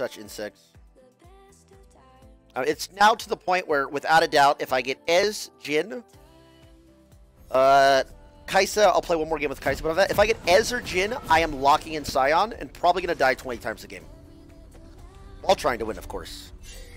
such insects. It's now to the point where, without a doubt, if I get Ez, Jin, Kaisa, I'll play one more game with Kaisa, but if I get Ez or Jin, I am locking in Scion and probably going to die 20 times a game. While trying to win, of course.